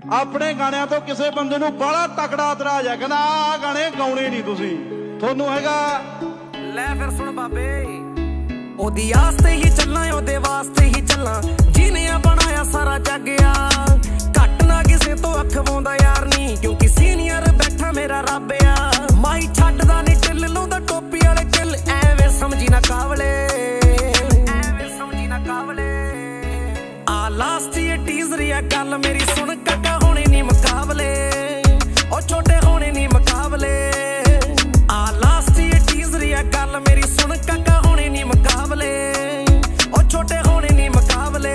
अपने गाणिਆਂ ਤੋਂ ਕਿਸੇ ਬੰਦੇ ਨੂੰ ਬੜਾ ਤਕੜਾ ਇਤਰਾਜ਼ ਹੈ, ਕਹਿੰਦਾ ਆਹ ਗਾਣੇ ਗਾਉਣੇ ਨਹੀਂ ਤੁਸੀਂ, ਤੁਹਾਨੂੰ ਹੈਗਾ। ਲੈ ਫਿਰ ਸੁਣ ਬਾਬੇ, ਉਹਦੀ ਆਸ ਤੇ ਹੀ ਚੱਲਾਂ, ਉਹਦੇ ਵਾਸਤੇ ਹੀ ਚੱਲਾਂ, ਜਿਹਨੇ ਆ ਬਣਾਇਆ ਸਾਰਾ ਜੱਗ ਆ। ਘੱਟ ਨਾ ਕਿਸੇ ਤੋਂ ਅੱਖ ਵਾਉਂਦਾ ਯਾਰ ਨਹੀਂ, ਕਿਉਂਕਿ ਸੀਨੀਅਰ ਬੈਠਾ ਮੇਰਾ ਰੱਬ ਆ। ਮਾਈ ਛੱਡਦਾ ਨੀ ਢਿੱਲ, ਲਾਉਂਦਾ ਟੋਪੀ ਵਾਲੇ ਕਿੱਲ, ਐਵੇਂ ਸਮਝੀ ਨਾ ਕਾਵਲੇ, ਐਵੇਂ ਸਮਝੀ ਨਾ ਕਾਵਲੇ। ਆ ਲਾਸਟ ਇਹ ਟੀਜ਼ਰ ਆ ਗੱਲ ਮੇਰੀ ਸੁਣ, ਕਾਕਾ ਹੋਣੇ ਨੀ ਮੁਕਾਬਲੇ, ਉਹ ਛੋਟੇ ਹੋਣੇ ਨੀ ਮੁਕਾਬਲੇ। ਆ ਲਾਸਟ ਇਹ ਟੀਜ਼ਰ ਆ ਗੱਲ ਮੇਰੀ ਸੁਣ, ਕਾਕਾ ਹੋਣੇ ਨੀ ਮੁਕਾਬਲੇ, ਉਹ ਛੋਟੇ ਹੋਣੇ ਨੀ ਮੁਕਾਬਲੇ।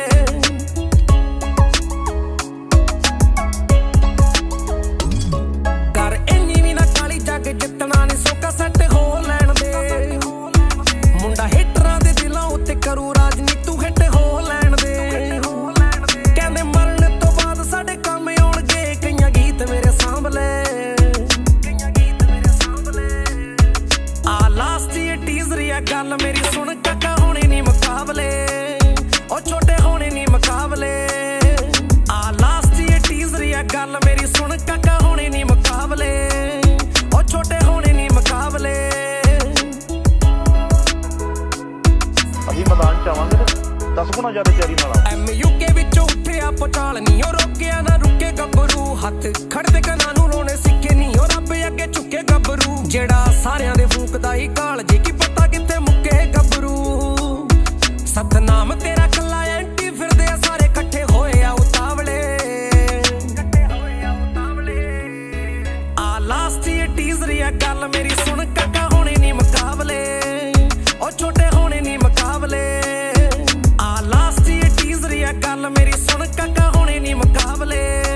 ਕਰ ਇੰਨੀ ਵੀ ਨਾ ਕਾਲੀ, ਜੱਗ ਜਿੱਤਣਾ ਨੀ ਸੋਕਾ, ਸੈੱਟ ਹੋ ਲੈਣ ਦੇ ਮੁੰਡਾ, ਹਿੱਟਰਾਂ ਦੇ ਦਿਲਾਂ ਉੱਤੇ ਕਰੂ ਰਾਜ ਨੀ, ਤੂੰ ਹਿੱਟ ਹੋ ਲੈਣ ਦੇ। ਕਹਿੰਦੇ ਮਰਨ ਤੋਂ ਬਾਅਦ ਸਾਡੇ ਕੰਮ ਆਉਣਗੇ, ਕਈਆਂ ਗੀਤ ਮੇਰੇ ਸਾਂਭਲੇ, ਕਈਆਂ ਗੀਤ ਮੇਰੇ ਸਾਂਭਲੇ। ਆ ਲਾਸਟ ਇਹ ਟੀਜ਼ਰ ਆ ਗੱਲ ਮੇਰੀ ਸੁਣ, ਕਾਕਾ ਹੋਣੇ ਨੀ ਮੁਕਾਬਲੇ, ਉਹ ਛੋਟੇ ਹੋਣੇ ਨੀ ਮੁਕਾਬਲੇ। ਆ ਲਾਸਟ ਇਹ ਟੀਜ਼ਰ ਆ ਗੱਲ ਮੇਰੀ ਸੁਣ, ਕਾਕਾ ਹੋਣੇ ਨੀ ਮੁਕਾਬਲੇ, ਉਹ ਛੋਟੇ ਹੋਣੇ ਨੀ ਮੁਕਾਬਲੇ। ਅਸੀਂ ਮੈਦਾਨ ਚ ਆਵਾਂਗੇ 10 ਗੁਣਾ ਜ਼ਿਆਦਾ ਤਿਆਰੀ ਨਾਲ। MUK ਵਿੱਚੋਂ ਉੱਠਿਆ ਪਚਾਲ ਨੀ, ਉਹ ਰੋਕਿਆ ਨਾ ਰੁਕੇ ਗੱਭਰੂ, ਹੱਥ ਖੜਦੇ ਕੰਨਾਂ ਨੂੰ ਰੋਣੇ ਸਿੱਕੇ ਨੀ, ਉਹ ਰੱਬ ਅੱਗੇ ਝੁਕੇ ਗੱਭਰੂ। ਜਿਹੜਾ ਸਾਰਿਆਂ ਦੇ ਫੂਕਦਾ ਹੀ ਕਾਲ ਜੀ, ਕੀ ਪਤਾ ਕਿੱਥੇ ਮੁੱਕੇ ਗੱਭਰੂ। ਸਤਨਾਮ ਤੇਰਾ ਕੱਲਾ ਐਂਟੀ, ਫਿਰਦੇ ਆ ਸਾਰੇ ਇਕੱਠੇ ਹੋਏ ਆ ਉਤਾਵਲੇ, ਇਕੱਠੇ ਹੋਏ ਆ ਉਤਾਵਲੇ। ਆ ਲਾਸਟ ਇਹ ਟੀਜ਼ਰ ਆ ਗੱਲ ਮੇਰੀ ਸੁਣ, ਕਾਕਾ ਹੋਣੇ ਨੀ ਮੁਕਾਬਲੇ, ਉਹ ਛੋਟੇ ਹੋਣੇ ਨੀ ਮੁਕਾਬਲੇ। ਆ ਲਾਸਟ ਇਹ ਟੀਜ਼ਰ ਆ ਗੱਲ ਮੇਰੀ ਸੁਣ, ਕਾਕਾ ਹੋਣੇ ਨੀ ਮੁਕਾਬਲੇ।